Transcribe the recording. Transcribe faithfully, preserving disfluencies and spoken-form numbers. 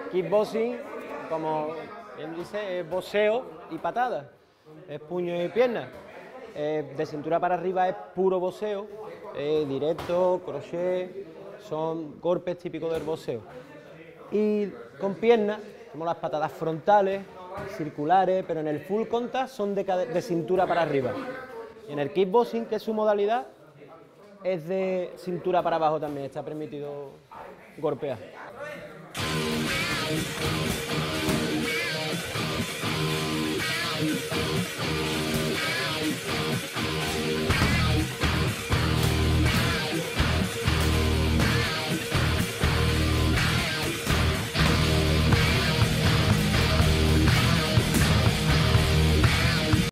Kickboxing, como bien dice, es boxeo y patada, es puño y pierna. Eh, de cintura para arriba es puro boxeo, eh, directo, crochet, son golpes típicos del boxeo. Y con piernas, como las patadas frontales, circulares, pero en el full contact son de, de cintura para arriba. Y en el kickboxing, que es su modalidad, es de cintura para abajo también, está permitido golpear.